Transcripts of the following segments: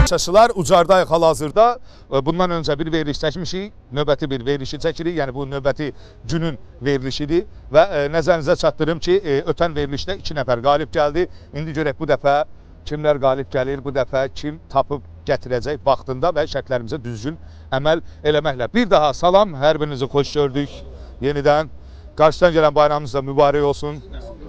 Tamaşaçılar Ucardayıq hal-hazırda. Bundan öncə bir veriliş çəkmişik, növbəti bir verilişi çəkirik. Yəni bu növbəti günün verilişidir və nəzərinizə çatdırım ki, ötən verilişdə 2 nəfər qalib gəldi. İndi görək bu dəfə kimlər qalib gəlir, bu dəfə kim tapıb gətirəcək vaxtında və şərtlərimizə düzgün əməl eləməklə. Bir daha salam, hər birinizi xoş gördük yenidən. Qarşıdan gələn bayramınız da mübarək olsun.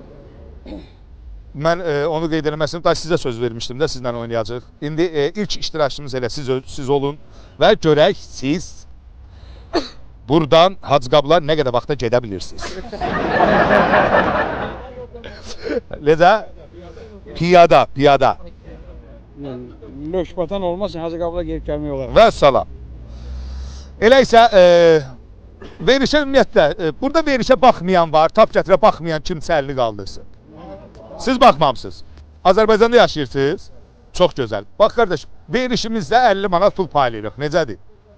Mən onu qeyd eləməsini da sizə söz vermişdim də sizlə oynayacaq. İndi ilk iştirakçımız elə siz olun və görək siz buradan Hacıqabılar nə qədər vaxta gedə bilirsiniz. Necə? Piyada. Lökbatan olmazsa Hacıqabılar gelib gəlmək olar. Və salam. Elə isə verişə ümumiyyətlə, burada verişə baxmayan var, tap gətirə baxmayan kimsə əlini qaldırsın. Siz baxmamısınız. Azərbaycanda yaşayırsınız. Çox gözəl. Bax qardaş, verişimizdə 50 manat pul paylayırıq. Necədir?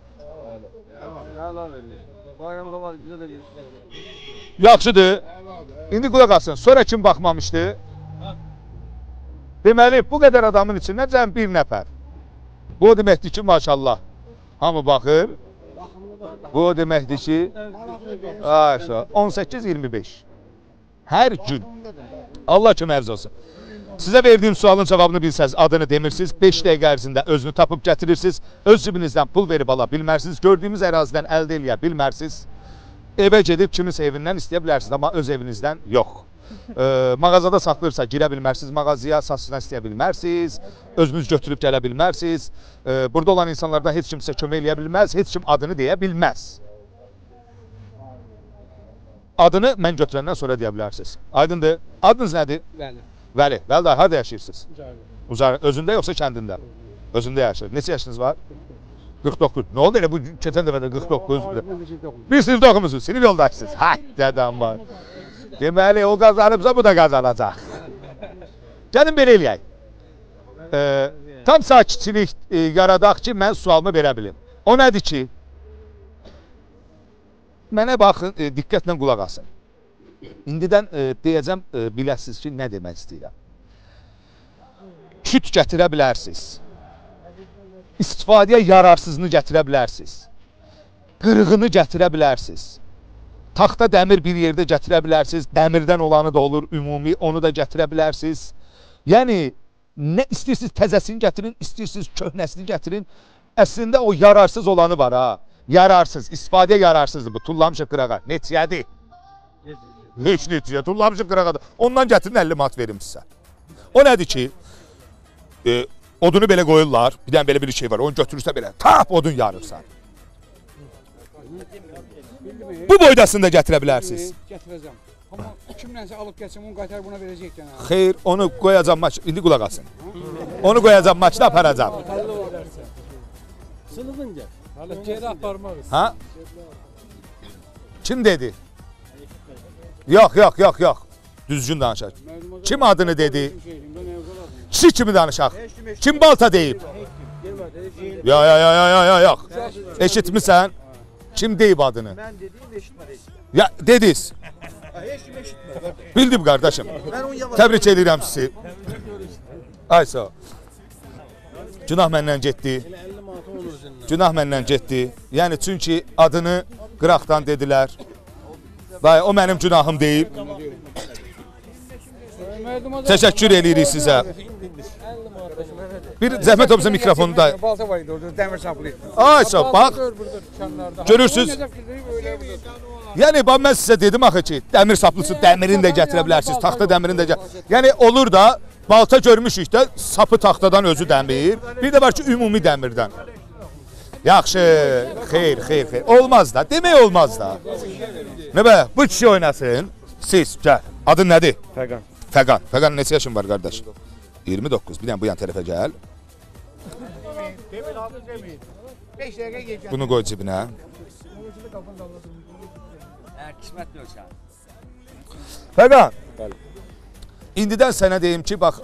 Yaxşıdır. İndi qulaq asın. Sonra kim baxmamışdı? Deməli, bu qədər adamın içindən cəm bir nəfər. Bu o deməkdir ki, maşallah, hamı baxır. Bu o deməkdir ki, 18-25. Hər gün. Allah köməyiniz olsun. Sizə verdiyim sualın cavabını bilsəniz, adını demirsiniz, 5 dəqiqə ərzində özünü tapıb gətirirsiniz, öz cibinizdən pul verib ala bilmərsiniz, gördüyümüz ərazidən əldə eləyə bilmərsiniz, evə gedib kiminsə evindən istəyə bilərsiniz, amma öz evinizdən yox. Mağazada satılırsa girə bilmərsiniz, mağazaya satışdan istəyə bilmərsiniz, özünüz götürüb gələ bilmərsiniz, burada olan insanlardan heç kimsə kömək eləyə bilməz, heç kim adını deyə bilməz. Adını mən götürəndən sonra deyə bilərsiniz. Aydındır. Adınız nədir? Vəli. Vəli. Vəli dayı, harada yaşayırsınız? Ucarda. Özündə yoxsa kəndində? Özündə yaşayır. Neçə yaşınız var? 49. Nə oldu elə bu keçən dəfədə 49? Bir sinifdə oxumusunuz, sinif yoldaşsınız. Dədəm var. Deməli, o qazanıbsa bu da qazanacaq. Gəlin belə eləyək. Tam sakitçilik yaradaq ki, mən sualımı verə bilim. O nədir ki? Mənə baxın, diqqətlə qulaq asın. İndidən deyəcəm, biləsiniz ki, nə demək istəyirəm. Küt gətirə bilərsiniz. İstifadəyə yararsızını gətirə bilərsiniz. Qırığını gətirə bilərsiniz. Taxta dəmir bir yerdə gətirə bilərsiniz. Dəmirdən olanı da olur, ümumi, onu da gətirə bilərsiniz. Yəni, nə istəyirsiniz təzəsini gətirin, istəyirsiniz köhnəsini gətirin. Əslində o yararsız olanı var ha. Yararsız, istifadəyə yararsızdır bu. Tullamışıq qırağa. Neçiyədir? Heç neçiyə. Tullamışıq qırağadır. Ondan gətirin 50 manat verim sizə. O nədir ki? Odunu belə qoyurlar. Bir dənə belə bir şey var. Onu götürürsə belə. Tap odun yarırsan. Bu boydasını da gətirə bilərsiniz. Gətirəcəm. Amma kimlənsə alıb gəlsəm, onu qaytar buna verəcək yəni. Xeyr, onu qoyacam maç. İndi qulaq asın. Onu qoyacam maçda aparacam. Sınıfınca. Geri aparmarız. Ha? Kim dedi? Yox. Düzgün danışaq. Kim adını dedi? Kişi kimi danışaq. Kim balta deyib? Yox. Eşitmisən? Kim deyib adını? Mən dediyim eşitmədi. Ya, dediniz. Heç kim eşitmədi. Bildim qardaşım. Təbrik edirəm sizi. Ay sağ ol. Günah məndən getdi. Günah məndən getdi. Yəni, çünki adını qıraqdan dedilər. Dayı, o mənim günahım deyib. Təşəkkür edirik sizə. Bir zəhmət olmasa mikrofonu da. Balta var idi orada, dəmir saplı. Ay sağ ol, bax. Görürsünüz. Yəni, mən sizə dedim axı ki, dəmir saplısı, dəmirini də gətirə bilərsiniz, taxta dəmirini də gətirə bilərsiniz. Yəni, olur da, balta görmüşük də, sapı taxtadan özü dəmir. Bir də var ki, ümumi dəmirdən. Yaxşı, xeyr. Olmaz da, demək olmaz da. Nə bə, bu kişi oynasın. Siz, gəl. Adın nədir? Fəqan. Fəqan, neçə yaşın var qardaş? 29. Bir dənə bu yan tərəfə gəl. Bunu qoy cibinə. Fəqan, indidən sənə deyim ki, bax,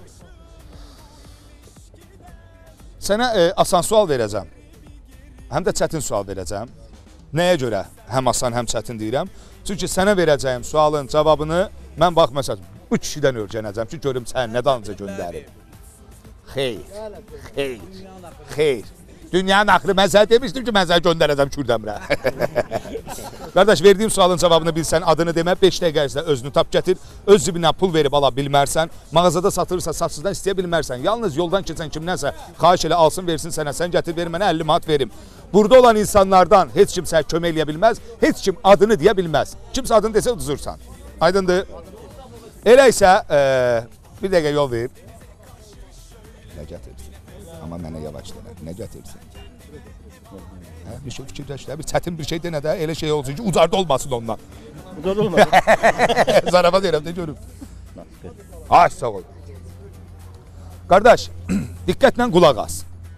sənə asan sual verəcəm. Həm də çətin sual verəcəm. Nəyə görə həm asan, həm çətin deyirəm? Çünki sənə verəcəyim sualın cavabını mən bax, məsələn, bu kişidən öyrənəcəm ki, görüm sən nə dalınca göndərim. Xeyr. Xeyr. Xeyr. Dünyanın axırı, mən sənə demişdim ki, mən səni göndərəcəm Kürdəmirə. Qardaş, verdiyim sualın cavabını bilsən, adını demə, 5 dəqiqə ərzində özünü tap gətir, öz cibindən pul verib ala bilmərsən, mağazada satırsa satsızdan istəyə bilmərsən, yalnız yoldan keçən kimdənsə xahiş elə alsın, versin sənə, sən gətir, ver mənə 50 manat verim. Burada olan insanlardan heç kim sənə kömək eləyə bilməz, heç kim adını deyə bilməz. Kimsə adını desə uduzursan. Aydındır? Elə isə, bir dəqiqə yol ver. Nə gətirsin? Amma mənə yavaş denə, nə gətirsin? Bir şey fikirləşdə, bir çətin bir şey denə də, elə şey olsun ki, ucarda olmasın ondan. Ucarda olmasın. Zarafat deyirəm, nə görüm? Ay, sağ ol. Qardaş, diqqətlə qulaq as.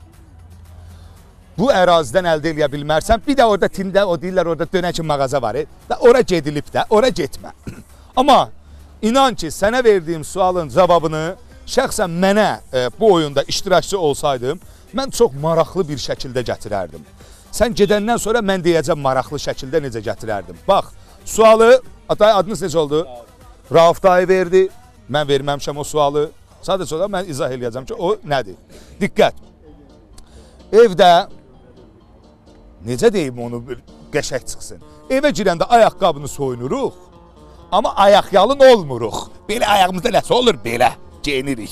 Bu ərazidən əldə eləyə bilmərsən, bir də orada tində, o deyirlər, orada dönəkin mağaza var, ora gedilib də, ora getmə. Amma inan ki, sənə verdiyim sualın cavabını şəxsən mənə bu oyunda iştirakçı olsaydım, mən çox maraqlı bir şəkildə gətirərdim. Sən gedəndən sonra mən deyəcəm maraqlı şəkildə necə gətirərdim. Bax, sualı, adınız necə oldu? Rauf dayı verdi, mən verməmişəm o sualı. Sadəcə olaraq mən izah eləyəcəm ki, o nədir? Diqqət, evdə, necə deyim onu qəşək çıxsın, evə girəndə ayaqqabını soyunuruq, amma ayaqyalın olmuruq. Belə ayağımızda nəsə olur, belə. Geyinirik.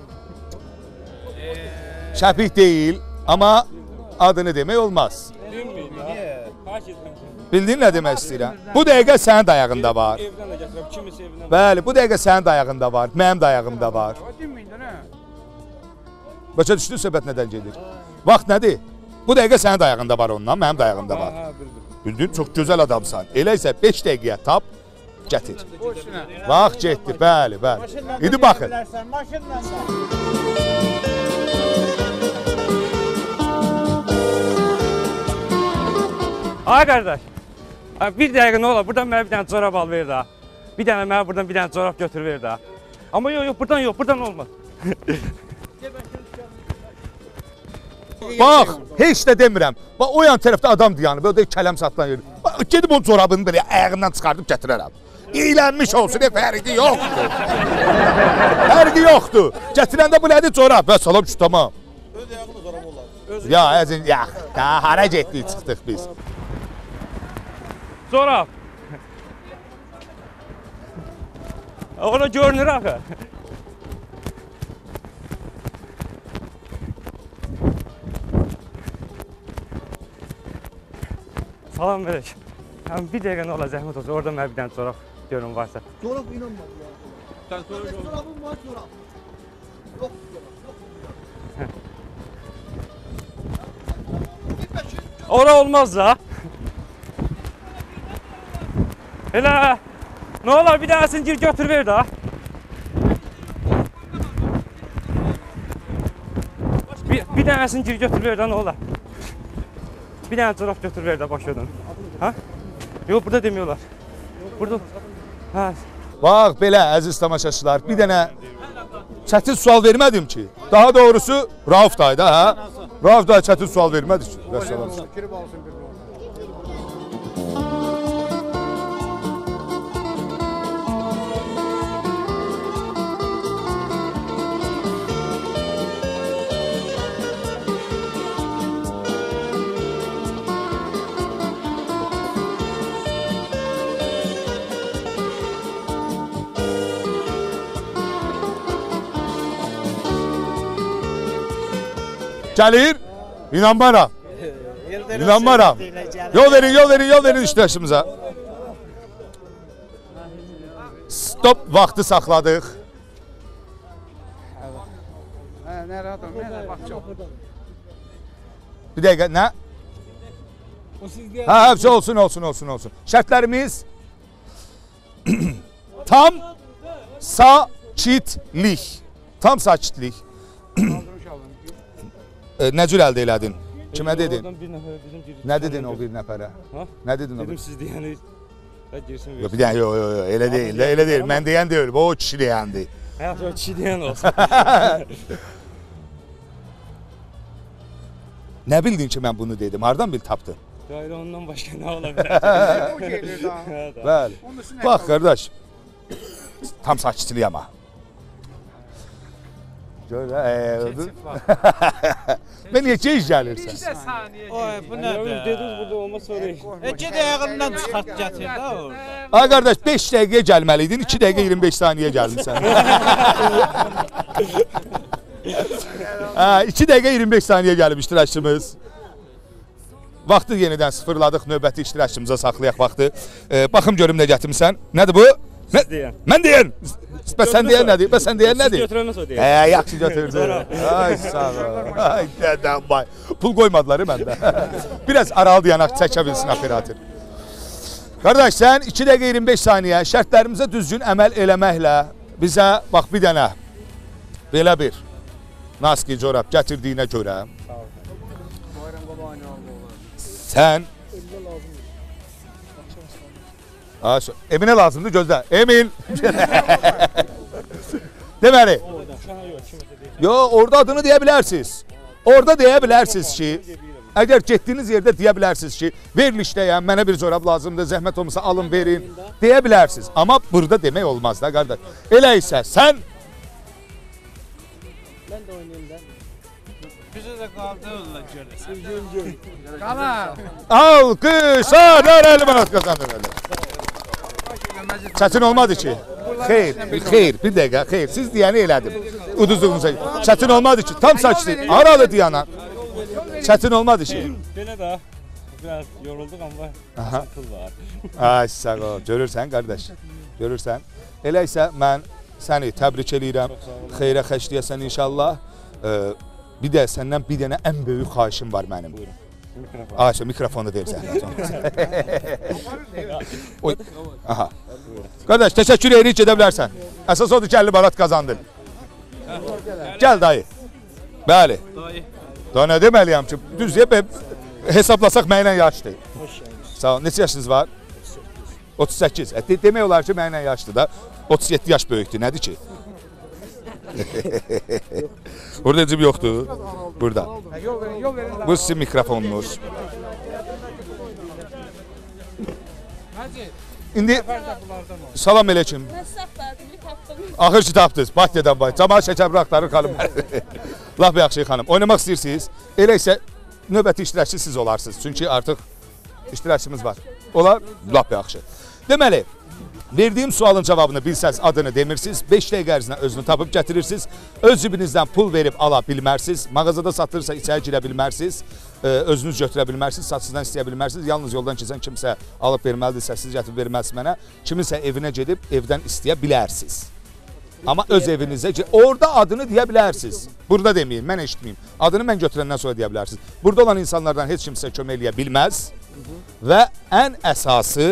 Şəbih deyil, amma adını demək olmaz. Bildin nə demək istəyirəm? Bu dəqiqə sənin dayağında var. Bəli, bu dəqiqə sənin dayağında var, mənim dayağımda var. Başa düşdün söhbət nədən gedir? Vaxt nədir? Bu dəqiqə sənin dayağında var ondan, mənim dayağımda var. Bildin, çox gözəl adamsan. Elə isə 5 dəqiqəyə tap, gətir. Vaxt getdi, bəli, bəli. İndi baxın. Ay qardaş, bir dəqiqə nə olar, buradan mənə bir dənə corab al ver də. Bir dənə mənə buradan bir dənə corab götür ver də. Amma yox, buradan olmaz. Bax, heç də demirəm. Bax, o yan tərəfdə adam dayanıb, o da kələm satılan yer. Gedib o corabını belə ayağından çıxardıb gətirərəm. İylənmiş olsun, fərqi yoxdur. Fərqi yoxdur. Gətirəndə bu nədir corab? Və salam şu, tamam. Öz ayağını zorab olar. Ya, əzin, daha hara getdik, çıxdıq biz. Corab. Orada görünür axı. Salam verək. Bir dəqiqə nə olar, zəhmət olsun, orada mənə bir dənə corab görün varsa. Zorab inanmadı ya. Sən zorabın var zorab. Yox, Ora olmaz da. Elə, nə olar, bir dənəsini gir götür ver də. Bir dənəsini gir götür ver də, nə olar. Bir dənə corab götür ver də başladan. Ha? Yox, burada demiyorlar. Burada. Hə. Bax, belə, əziz tamaşaçılar, bir dənə çətin sual vermədim ki. Daha doğrusu, Rauf dayı da, hə? Rauf dayı çətin sual vermədi ki. Vəssalam. Gəlir, inanmaram. İnanmaram. Yol verin iştirakçımıza. Stop vaxtı saxladıq. Nə rahatam, nə vaxt çox. Bir dəqiqə, nə? Hə, hepsi olsun. Şərtlərimiz tam sakitlik. Tam sakitlik. Nə cür əldə elədin? Kimə dedin? Nə dedin o bir nəfərə? Nə dedin o bir? Dedim siz deyəni girsin ver. Yox, bir dənə, yox, elə deyil. Mən deyən deyil, o kişi deyəndi. Həyat o kişi deyən olsun. Nə bildin ki, mən bunu dedim? Hardan bil tapdın? Dairə ondan başqa nə ola bilər? O gelir daha. Bəli. Bax, qardaş, tam sakitlik ama. Gör, ben neçə iş gəlirsən? Oy, bu nədir? Dediniz burada olmaz sonra. Ged ayağından çıxart gətir də orada. Ay qardaş 5 dəqiqə gəlməliydin, 2 dəqiqə 25 saniyə gəlmisən. 2 dəqiqə 25 saniyə gəlib iştirakçımız. Vaxtı yenidən sıfırladıq, növbəti iştirakçımıza saxlayaq vaxtı. Baxım görüm nə gətirmisən. Nədir bu? Mən deyən. Bəs sən deyən nədir? Bəs sən deyən nədir? Götürəməz o deyən. Yaxşı götürdü. Ay sağ ol. Ay dədəm bay. Pul qoymadılar məndə. Biraz aralı yanaq çəkə bilsin operator. Qardaş sən 2 dəqiqə 25 saniyə şərtlərimizə düzgün əməl eləməklə bizə bax bir dənə belə bir naski corab gətirdiyinə görə sən Eminə lazımdır gözlə. Emin. Deməli. Yo, orada adını deyə bilərsiniz. Orada deyə bilərsiniz ki, əgər getdiyiniz yerdə deyə bilərsiniz ki, verilişdəyəm, mənə bir corab lazımdır, zəhmət olmasa alın, verin. Deyə bilərsiniz. Amma burada demək olmaz da, qardaş. Elə isə sən... Mən də oynayayım da. Bizə də qaldı onlar görəsən. Qala. Alqışlar, 50 manat qazandın öyle. Çətin olmadı ki. Xeyr, bir dəqiqə, xeyr. Siz deyəni elədim. Uduzduğunuza. Çətin olmadı ki. Tam saçdı. Aralı deyana. Çətin olmadı ki. Belə də biraz yorulduq amma pul var. Ay sağ ol. Görürsən qardaş. Görürsən. Elə isə mən səni təbrik eləyirəm. Xeyrə xəşləyəsən inşallah. Bir də səndən bir dənə ən böyük xahişim var mənim. Ayşə, mikrofonu ver zəhmət olmaz. Aha. Qardaş, təşəkkür edirik, gedə bilərsən. Əsas odur ki, 50 manat qazandın. Gəl dayı. Bəli. Daha nə deməliyəm ki, düz deyib, hesablasaq mənlə yaşdır. Sağ ol, neçə yaşınız var? 38. Demək olar ki, mənlə yaşdır da. 37 yaş böyükdür, nədir ki? Burada cib yoxdur. Burada. Bu sizin mikrofonunuz. İndi salam aleyküm. Axır ki tapdınız. Bakıdan bay. Cəmaət şəkərbir axtarır xanım. Laf yaxşı xanım. Oynamaq istəyirsiniz. Elə isə növbəti iştirakçı siz olarsınız. Çünki artıq iştirakçımız var. Olar? Laf yaxşı. Deməli, verdiyim sualın cavabını bilsəz adını demirsiniz, 5 dəqiqə ərzində özünü tapıb gətirirsiniz, öz cibinizdən pul verib ala bilmərsiniz, mağazada satılırsa içəri girə bilmərsiniz, özünüz götürə bilmərsiniz, satsızdan istəyə bilmərsiniz, yalnız yoldan keçən kimsə alıb verməlidirsə, siz gətirib verməlisiniz mənə, kiminsə evinə gedib evdən istəyə bilərsiniz. Amma öz evinizə, orada adını deyə bilərsiniz. Burada deməyin, mən eşitməyim. Adını mən götürəndən sonra deyə bilərsiniz. Burada olan insanlardan heç kimsə kömək eləyə bilməz və ən əsası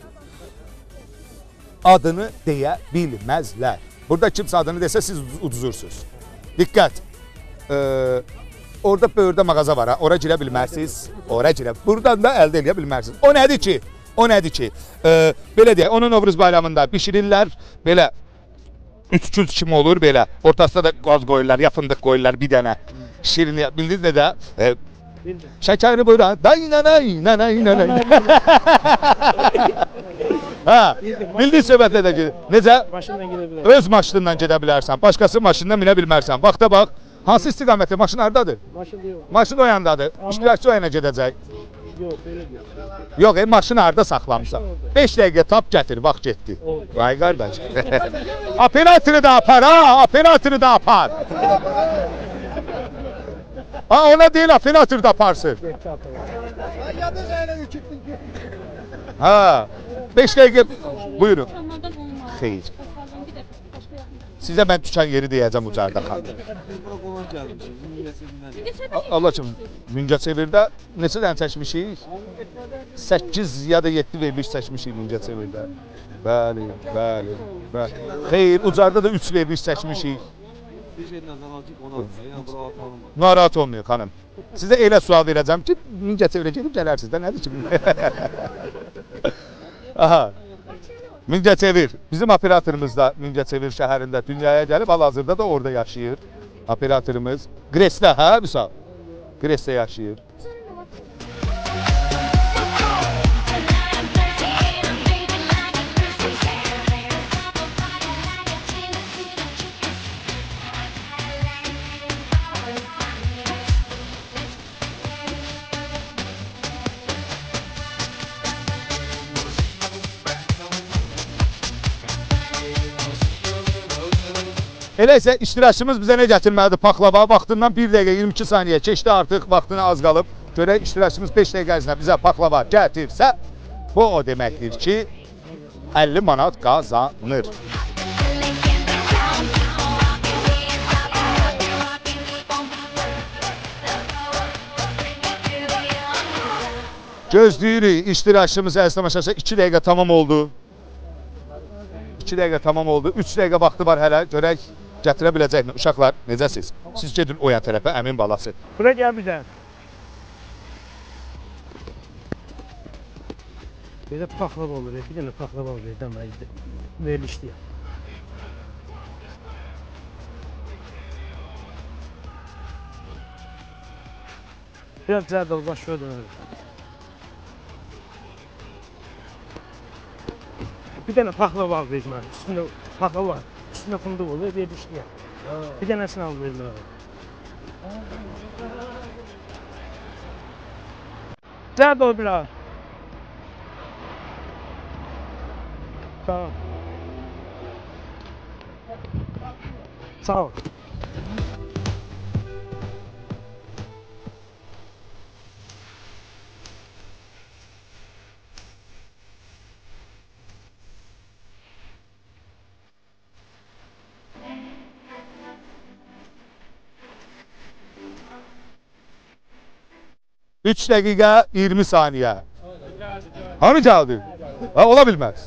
adını deyə bilməzlər. Burada kimsə adını desə siz uduzursunuz. Diqqət. Orada böyürdə mağaza var, ora girə bilmərsiniz. Ora girə. Buradan da əldə eləyə bilmərsiniz. O nədir ki? O nədir ki? Belə deyək, onun Novruz bayramında bişirirlər. Belə üçkül kimi olur belə. Ortasında da qaz qoyurlar, ya fındıq qoyurlar bir dənə. Şirin, bildiniz nə də? Şəkəri buyurun. Day-nay-nay-nay-nay. Ha, bildiğin söhbətlə də gedir. Necə? Maşınla gedə bilər. Öz maşınla gedə bilərsən. Başqası maşınla minə bilmərsən. Vaxta bax. Hansı istiqamətdə? Maşın hardadır? Maşında yox. Maşın o yandadır. İştirakçı o yana gedəcək. Yox, belə deyil. Yox, maşını harda saxlamısan? 5 dəqiqə tap gətir, vaxt getdi. Vay qardaş. Operatoru da apar, ha, operatoru da apar. Ha, ona deyil, operator da aparsın. Ha, 5 dəqiqə, buyurun. Xeyr. Sizə mən düşən yeri deyəcəm ucarda xanım. Allah'ım, Mingəçevirdə neçə dənə çəkmişik? 8 ya da 7 veriliş çəkmişik Mingəçevirdə. Bəli, bəli, bəli. Xeyr, ucarda da 3 veriliş çəkmişik. Narahat olmuyor xanım. Sizə elə sual verəcəm ki, Mingəçevirə gedib gələrsiniz də, nədir ki? Aha. Mingəçevir, bizim operatorumuz da Mingəçevir şəhərində dünyaya gəlib, hal-hazırda da orada yaşayır. Operatorumuz. Gresdə, hə, Vüsal? Gresdə yaşayır. Elə isə iştirakçımız bizə nə gətirməlidir? Paxlava vaxtından 1 dəqiqə 22 saniyə keçdi artıq, vaxtına az qalıb. Görək iştirakçımız 5 dəqiqə ərzində bizə paxlava gətirsə, bu o deməkdir ki, 50 manat qazanır. Gözləyirik iştirakçımız əziz tamaşaçılar 2 dəqiqə tamam oldu. 2 dəqiqə tamam oldu. 3 dəqiqə vaxtı var hələ. Görək gətirə biləcəkmi? Uşaqlar, necəsiz? Siz gedin o yan tərəfə, əmin balası. Bura gəl bizə. Belə paxlava olur, bir dənə paxlava olur, deməkdir. Verilişdir. Biraz zərdol başa dönür. Bir dənə paxlava al verin mən. Üstündə paxlava var. Üstündə fındıq olur, verilişdir. Bir dənəsini al verin abi. Zərdol biraz. Tamam. Sağ ol. Üç dəqiqə 20 saniyə. Hanı gəldi? Ha, ola bilməz.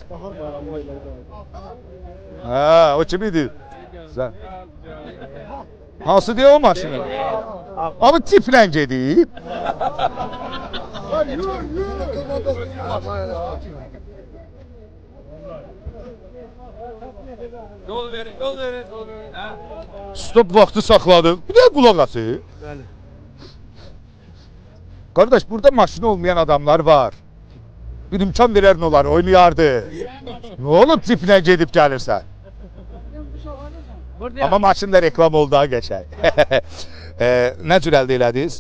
Ha, o kimidir? Sən. Hansı deyə o maşını? Abi tiplə gedib. Yol verin, yol verin, yol verin. Stop vaxtı saxladı. Bir də qulaq ası. Bəli. Qardaş, burada maşını olmayan adamlar var. Bir imkan verərin onları, oynayardı. Nə olub tiplə gedib gəlirsən? Amma maşında reklam oldu ha qəşəng. Nə cür əldə elədiniz?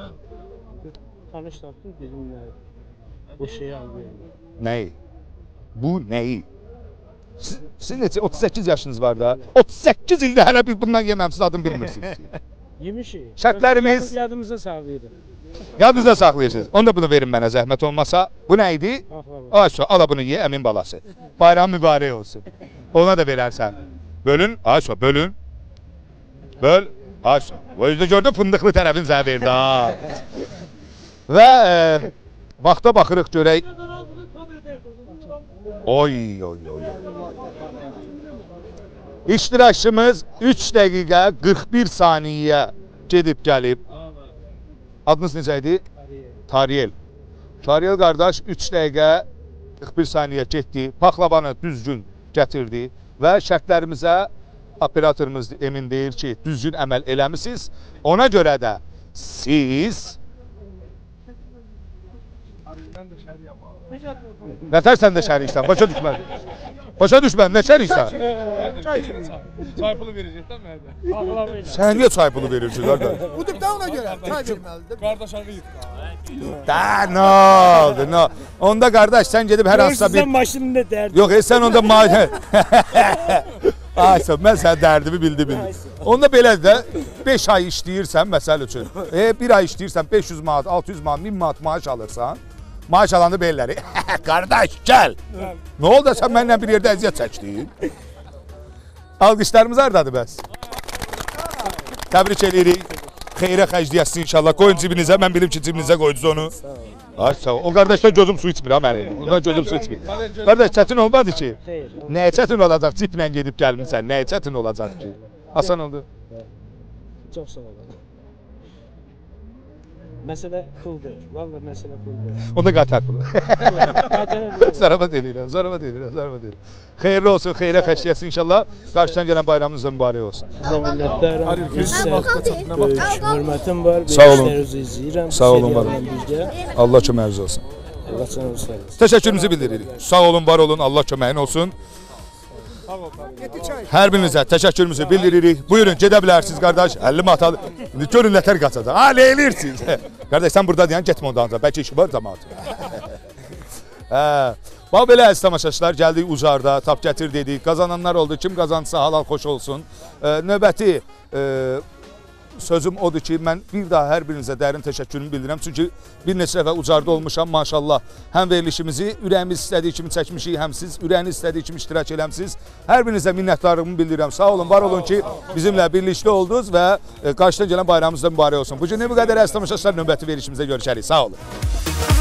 Tanış tapdım, dedim bu şeyi aldı. Nəyi? Bu nəyi? Sizin neçə? 38 yaşınız var da. 38 ildə hələ bir bundan yeməmsiz adını bilmirsiniz. Yemişik. Şərtlərimiz Yadımıza saxlayırıq. yadınızda saxlayırsınız. Onu da bunu verin mənə zəhmət olmasa. Bu nə idi? Paxlava. Ayşə, ala bunu ye, əmin balası. Bayram mübarək olsun. Ona da verərsən. Bölün, Ayşə, bölün. Böl, Ayşə. O yüzden gördün fındıqlı tərəfin sənə verdi ha. Və vaxta baxırıq görək. Oy, oy, oy. İştirakçımız 3 dəqiqə 41 saniyə gedib gəlib. Adınız necə idi? Tariyel. Tariyel qardaş 3 dəqiqə 41 saniyə getdi. Paxlavanı düzgün gətirdi və şərtlərimizə operatorumuz emin deyir ki, düzgün əməl eləmisiniz. Ona görə də siz nətər sən də şəriksən, başa düşmədin. Başa düşmədin, nə şəriksən? Çay pulu verəcəkdən mənə. Sən niyə çay pulu verirsin qardaş? Udub da ona görə çay verməlidir. Qardaş ağı yıxdı. Da, nə oldu, nə? Onda qardaş, sən gedib hər hansısa bir... Sizdən maşınında dərdi. Yox, sən onda Aysa, mən sənin dərdimi bildim. Onda belədir də, 5 ay işləyirsən, məsəl üçün. 1 ay işləyirsən, 500 manat, 600 manat, 1000 manat maaş alırsan. Maaş alanı belləri. Qardaş, gəl. Nə oldu, sən mənimlə bir yerdə əziyyət çəkdin? Alqışlarımız hardadır bəs? Təbrik edirik. Xeyrə xərcləyəsiniz inşallah. Qoyun cibinizə, mən bilim ki, cibinizə qoydunuz onu. Ay sağ ol. O qardaşdan gözüm su içmir ha mənim. Ondan gözüm su içmir. Qardaş, çətin olmadı ki. Nəyə çətin olacaq? Ciplə gedib gəlmirsən. Nəyə çətin olacaq ki? Asan oldu. Çox sağ olun. Məsələ puldur. Vallahi məsələ puldur. Onda qatar pulu. Zarabat edirəm, zarabat edirəm, zarabat edirəm. Xeyirli olsun, xeyrə xərcləyəsiniz inşallah. Qarşıdan gələn bayramınız da mübarək olsun. Hörmətim var. Sağ olun. İzləyirəm. Sağ olun, var olun. Allah köməyiniz olsun. Allah canınızı sağ olsun. Təşəkkürümüzü bildiririk. Sağ olun, var olun. Allah köməyin olsun. Hər birinizə təşəkkürümüzü bildiririk. Buyurun, gedə bilərsiniz qardaş. 50 manat. Görün nətər qaçacaq. Ha, leyirsiniz. Qardaş, sən burada deyən getmə ondan. Bəlkə işi var cəmaat. Bax belə əziz tamaşaçılar, gəldik Ucarda, tap gətir dedik. Qazananlar oldu. Kim qazansa halal xoş olsun. Növbəti sözüm odur ki, mən bir daha hər birinizə dərin təşəkkürümü bildirirəm. Çünki bir neçə dəfə Ucarda olmuşam, maşallah. Həm verilişimizi ürəyimiz istədiyi kimi çəkmişik, həm siz ürəyiniz istədiyi kimi iştirak eləmsiniz. Hər birinizə minnətdarlığımı bildirirəm. Sağ olun, var olun ki, bizimlə birlikdə oldunuz və qarşıdan gələn bayramımız da mübarək olsun. Bu gün bu qədər əziz tamaşaçılar, növbəti verilişimizdə görüşərik. Sağ olun.